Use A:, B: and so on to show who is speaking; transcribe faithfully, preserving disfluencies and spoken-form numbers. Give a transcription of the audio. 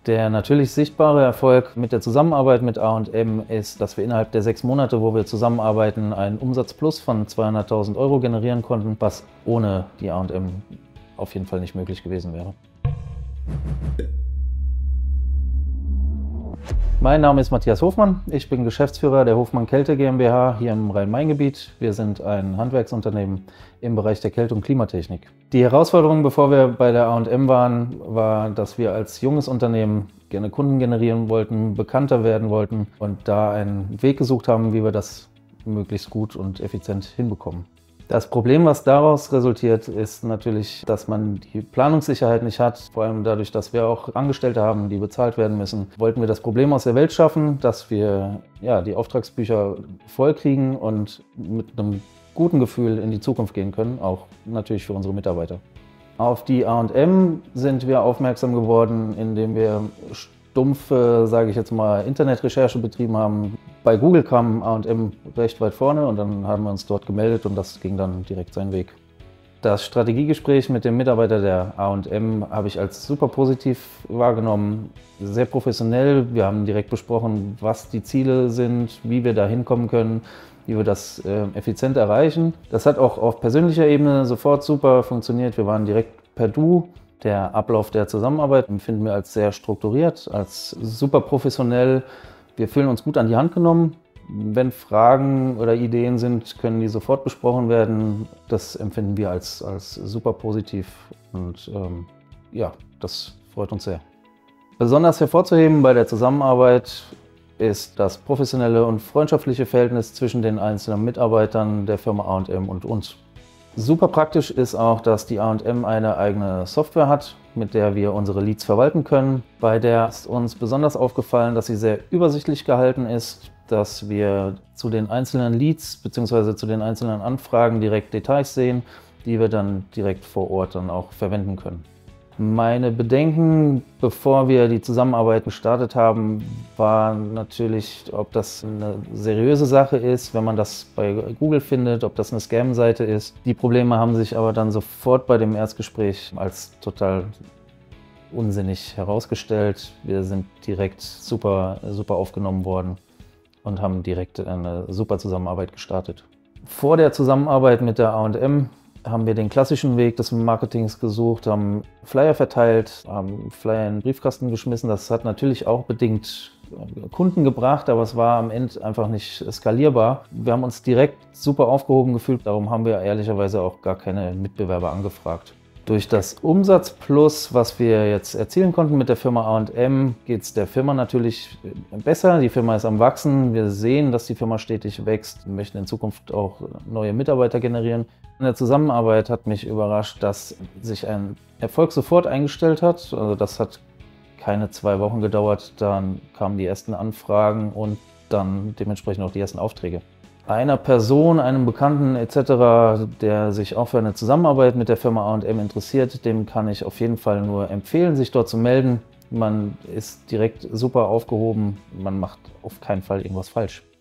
A: Der natürlich sichtbare Erfolg mit der Zusammenarbeit mit A und M ist, dass wir innerhalb der sechs Monate, wo wir zusammenarbeiten, einen Umsatzplus von zweihunderttausend Euro generieren konnten, was ohne die A und M auf jeden Fall nicht möglich gewesen wäre. Mein Name ist Matthias Hofmann, ich bin Geschäftsführer der Hofmann Kälte GmbH hier im Rhein-Main-Gebiet. Wir sind ein Handwerksunternehmen im Bereich der Kälte- und Klimatechnik. Die Herausforderung, bevor wir bei der A und M waren, war, dass wir als junges Unternehmen gerne Kunden generieren wollten, bekannter werden wollten und da einen Weg gesucht haben, wie wir das möglichst gut und effizient hinbekommen. Das Problem, was daraus resultiert, ist natürlich, dass man die Planungssicherheit nicht hat. Vor allem dadurch, dass wir auch Angestellte haben, die bezahlt werden müssen, wollten wir das Problem aus der Welt schaffen, dass wir ja, die Auftragsbücher voll kriegen und mit einem guten Gefühl in die Zukunft gehen können, auch natürlich für unsere Mitarbeiter. Auf die A und M sind wir aufmerksam geworden, indem wir stumpfe, sage ich jetzt mal, Internetrecherche betrieben haben. Bei Google kam A und M recht weit vorne und dann haben wir uns dort gemeldet und das ging dann direkt seinen Weg. Das Strategiegespräch mit dem Mitarbeiter der A und M habe ich als super positiv wahrgenommen, sehr professionell. Wir haben direkt besprochen, was die Ziele sind, wie wir da hinkommen können, wie wir das äh, effizient erreichen. Das hat auch auf persönlicher Ebene sofort super funktioniert. Wir waren direkt per Du. Der Ablauf der Zusammenarbeit empfinden wir als sehr strukturiert, als super professionell. Wir fühlen uns gut an die Hand genommen. Wenn Fragen oder Ideen sind, können die sofort besprochen werden. Das empfinden wir als, als super positiv und ähm, ja, das freut uns sehr. Besonders hervorzuheben bei der Zusammenarbeit ist das professionelle und freundschaftliche Verhältnis zwischen den einzelnen Mitarbeitern der Firma A und M und uns. Super praktisch ist auch, dass die A und M eine eigene Software hat, mit der wir unsere Leads verwalten können. Bei der ist uns besonders aufgefallen, dass sie sehr übersichtlich gehalten ist, dass wir zu den einzelnen Leads bzw. zu den einzelnen Anfragen direkt Details sehen, die wir dann direkt vor Ort dann auch verwenden können. Meine Bedenken, bevor wir die Zusammenarbeit gestartet haben, waren natürlich, ob das eine seriöse Sache ist, wenn man das bei Google findet, ob das eine Scam-Seite ist. Die Probleme haben sich aber dann sofort bei dem Erstgespräch als total unsinnig herausgestellt. Wir sind direkt super, super aufgenommen worden und haben direkt eine super Zusammenarbeit gestartet. Vor der Zusammenarbeit mit der A und M haben wir den klassischen Weg des Marketings gesucht, haben Flyer verteilt, haben Flyer in den Briefkasten geschmissen. Das hat natürlich auch bedingt Kunden gebracht, aber es war am Ende einfach nicht skalierbar. Wir haben uns direkt super aufgehoben gefühlt, darum haben wir ehrlicherweise auch gar keine Mitbewerber angefragt. Durch das Umsatzplus, was wir jetzt erzielen konnten mit der Firma A und M, geht es der Firma natürlich besser. Die Firma ist am Wachsen. Wir sehen, dass die Firma stetig wächst. Wir möchten in Zukunft auch neue Mitarbeiter generieren. In der Zusammenarbeit hat mich überrascht, dass sich ein Erfolg sofort eingestellt hat. Also das hat keine zwei Wochen gedauert. Dann kamen die ersten Anfragen und dann dementsprechend auch die ersten Aufträge. Einer Person, einem Bekannten et cetera, der sich auch für eine Zusammenarbeit mit der Firma A und M interessiert, dem kann ich auf jeden Fall nur empfehlen, sich dort zu melden. Man ist direkt super aufgehoben, man macht auf keinen Fall irgendwas falsch.